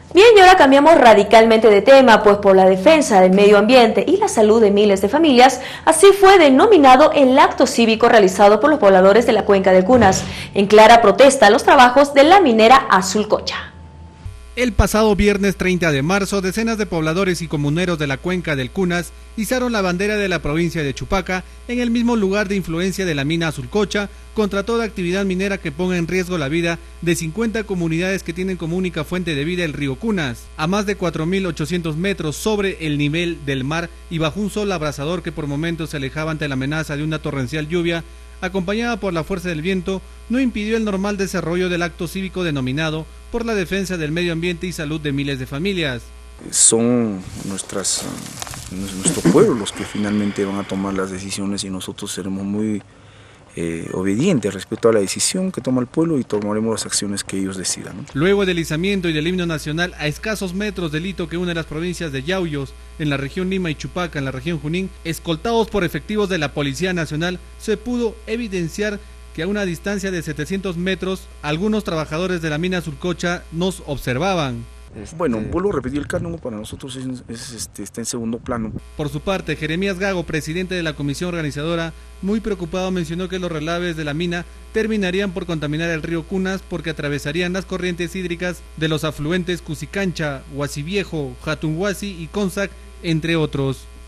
Bien, y ahora cambiamos radicalmente de tema, pues por la defensa del medio ambiente y la salud de miles de familias, así fue denominado el acto cívico realizado por los pobladores de la cuenca del Cunas, en clara protesta a los trabajos de la minera Azulcocha. El pasado viernes 30 de marzo, decenas de pobladores y comuneros de la cuenca del Cunas izaron la bandera de la provincia de Chupaca en el mismo lugar de influencia de la mina Azulcocha contra toda actividad minera que ponga en riesgo la vida de 50 comunidades que tienen como única fuente de vida el río Cunas, a más de 4.800 metros sobre el nivel del mar y bajo un sol abrasador que por momentos se alejaba ante la amenaza de una torrencial lluvia, acompañada por la fuerza del viento, no impidió el normal desarrollo del acto cívico denominado por la defensa del medio ambiente y salud de miles de familias. Son nuestro pueblo los que finalmente van a tomar las decisiones y nosotros seremos muy obedientes respecto a la decisión que toma el pueblo y tomaremos las acciones que ellos decidan, ¿no? Luego del izamiento y del himno nacional a escasos metros del hito que une las provincias de Yauyos, en la región Lima, y Chupaca, en la región Junín, escoltados por efectivos de la Policía Nacional, se pudo evidenciar que a una distancia de 700 metros, algunos trabajadores de la mina Azulcocha nos observaban. Bueno, vuelvo a repetir, el cánono para nosotros está en segundo plano. Por su parte, Jeremías Gago, presidente de la comisión organizadora, muy preocupado mencionó que los relaves de la mina terminarían por contaminar el río Cunas porque atravesarían las corrientes hídricas de los afluentes Cusicancha, Huasiviejo, Jatunhuasi y Consac, entre otros.